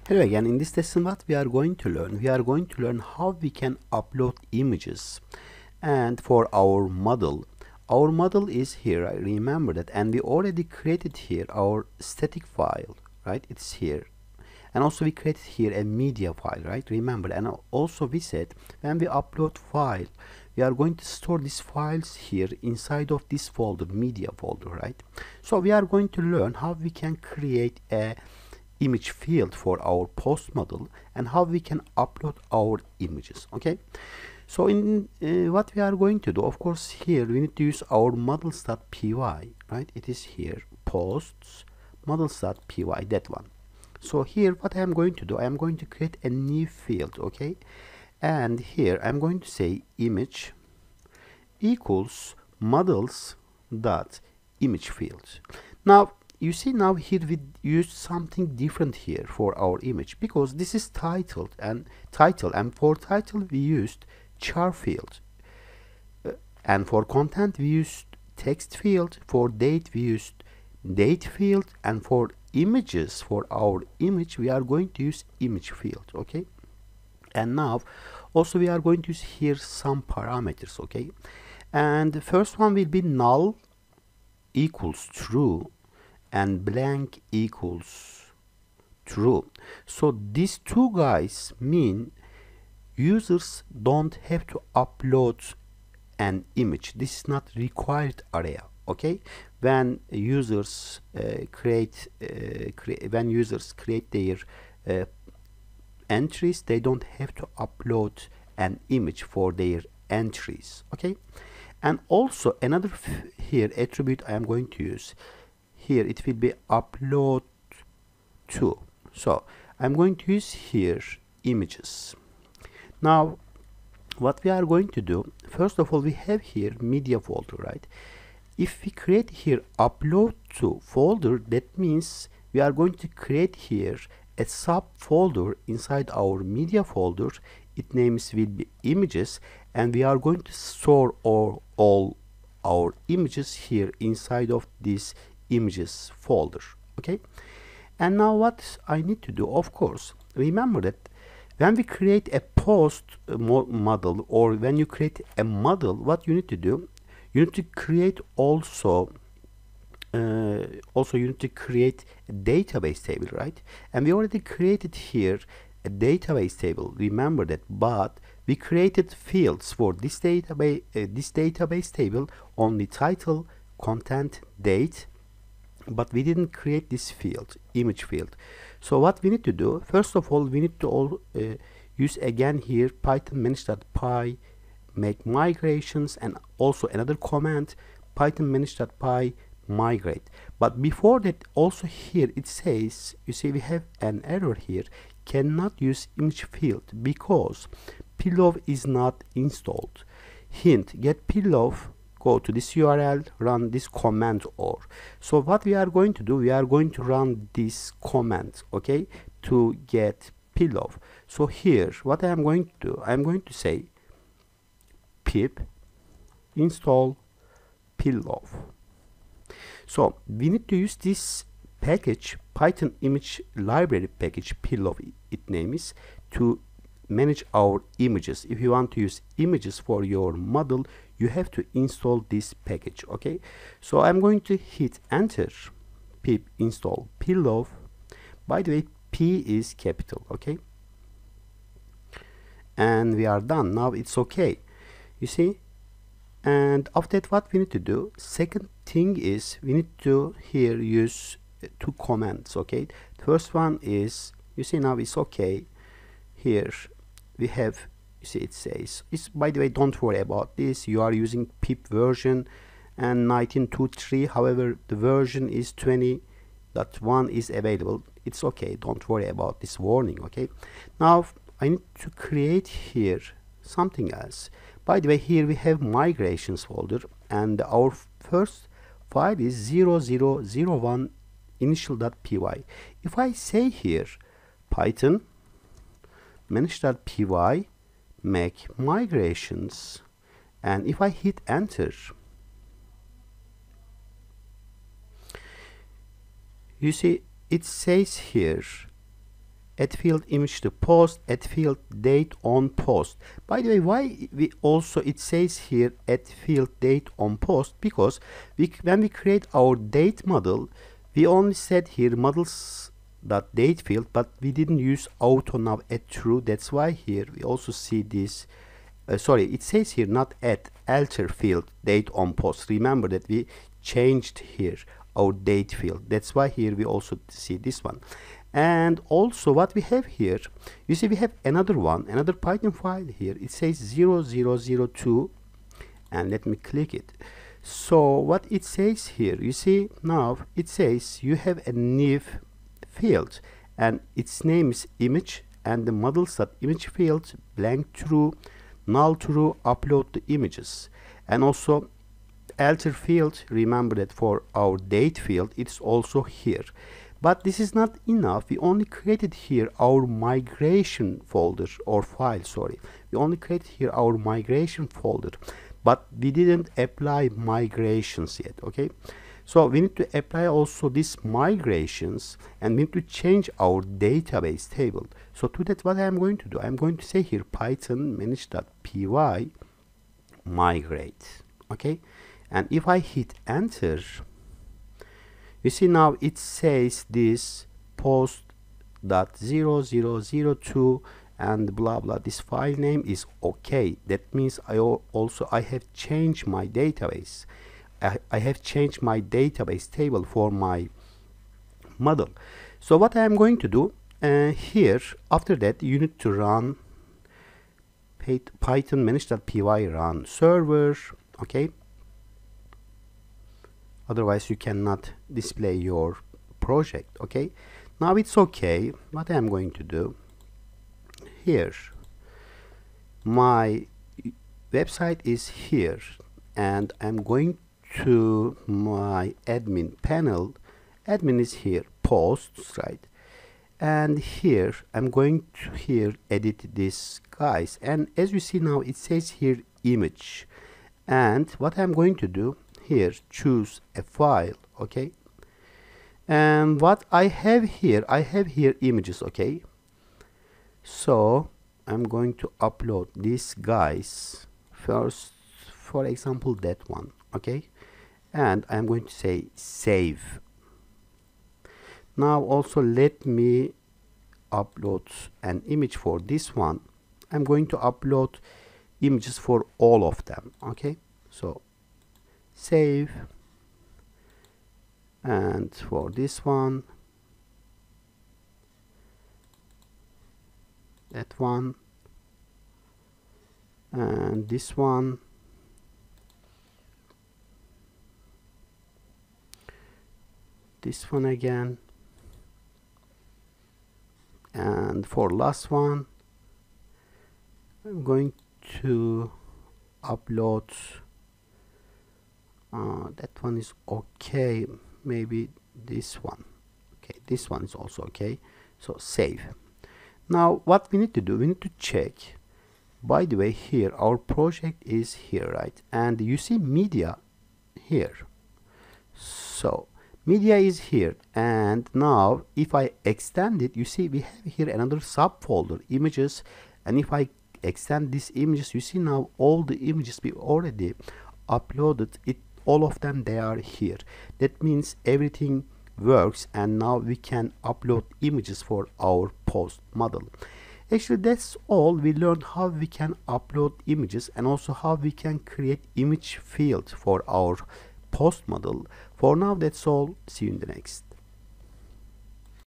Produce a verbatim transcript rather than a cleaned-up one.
Hello again. In this lesson, what we are going to learn, we are going to learn how we can upload images. And for our model, our model is here. I remember that, and we already created here our static file, right? It's here. And also we created here a media file, right? Remember, and also we said when we upload file, we are going to store these files here inside of this folder, media folder, right? So we are going to learn how we can create a image field for our post model and how we can upload our images. Okay, so in uh, what we are going to do, of course, here we need to use our models.py, right? It is here, posts models.py, that one. So here what I am going to do, I am going to create a new field, okay, and here I'm going to say image equals models dot image field. Now you see, now here we use something different here for our image, because this is titled and title, and for title we used char field, uh, and for content we used text field, for date we used date field, and for images, for our image, we are going to use image field. Okay, and now also we are going to use here some parameters. Okay, and the first one will be null equals true and blank equals true. So these two guys mean users don't have to upload an image. This is not required area. Okay, when users uh, create uh, cre when users create their uh, entries, they don't have to upload an image for their entries. Okay, and also another here attribute I am going to use here, it will be upload to. So I'm going to use here images. Now what we are going to do, first of all, we have here media folder, right? If we create here upload to folder, that means we are going to create here a subfolder inside our media folder. Its names will be images, and we are going to store all, all our images here inside of this images folder. Okay, and now what I need to do, of course, remember that when we create a post model, or when you create a model, what you need to do, you need to create also uh, also you need to create a database table, right? And we already created here a database table, remember that, but we created fields for this database uh, this database table, only title, content, date, but we didn't create this field, image field. So what we need to do, first of all, we need to all uh, use again here python manage.py make migrations, and also another command python manage.py migrate. But before that, also here it says, you see we have an error here, cannot use image field because pillow is not installed. Hint, get pillow, go to this U R L, run this command. Or so what we are going to do, we are going to run this command, okay, to get pillow. So here what I am going to do, I am going to say pip install pillow. So we need to use this package, python image library package pillow, its name is, to manage our images. If you want to use images for your model, you have to install this package. Okay, so I'm going to hit enter, pip install pillow. By the way, P is capital. Okay, and we are done. Now it's okay, you see. And after that, what we need to do, second thing is we need to here use uh, two commands. Okay, the first one is, you see, now it's okay. Here we have, you see, it says, it's, by the way, don't worry about this, you are using pip version and nineteen twenty-three, however the version is twenty point one is available. It's okay, don't worry about this warning. Okay, now I need to create here something else. By the way, here we have migrations folder, and our first file is zero zero zero one initial.py. If I say here python manage.py make migrations, and if I hit enter, you see it says here add field image to post, add field date on post. By the way, why we also it says here add field date on post? Because we when we create our date model, we only said here models dot date field, but we didn't use auto nav add true. That's why here we also see this. Uh, sorry, it says here not add alter field date on post. Remember that we changed here our date field. That's why here we also see this one. And also what we have here, you see we have another one, another Python file here. It says zero zero zero two, and let me click it. So what it says here, you see now it says you have a new field and its name is image, and the models.image field blank true, null true, upload the images. And also alter field, remember that for our date field it's also here. But this is not enough. We only created here our migration folder or file, sorry. We only created here our migration folder, but we didn't apply migrations yet, okay? So we need to apply also these migrations, and we need to change our database table. So to that, what I'm going to do, I'm going to say here python manage.py migrate, okay? And if I hit enter, you see now it says this post dot zero zero zero two and blah blah, this file name is okay. That means I also I have changed my database. I, I have changed my database table for my model. So what I am going to do uh, here, after that you need to run python manage.py run server, okay? Otherwise you cannot display your project, okay? Now it's okay. What I'm going to do here, my website is here, and I'm going to my admin panel. Admin is here, posts, right? And here I'm going to here edit this guys, and as you see now it says here image. And what I'm going to do here, choose a file, okay? And what I have here, I have here images, okay? So I'm going to upload these guys first, for example that one, okay? And I'm going to say save. Now also let me upload an image for this one. I'm going to upload images for all of them, okay? So save, and for this one, that one, and this one, this one again, and for last one I'm going to upload Uh, that one is okay, maybe this one, okay, this one is also okay. So save. Now what we need to do, we need to check, by the way, here our project is here, right? And you see media here, so media is here. And now if I extend it, you see we have here another subfolder, images, and if I extend these images, you see now all the images we already uploaded, it all of them, they are here. That means everything works, and now we can upload images for our post model. Actually that's all. We learned how we can upload images and also how we can create image field for our post model. For now that's all. See you in the next.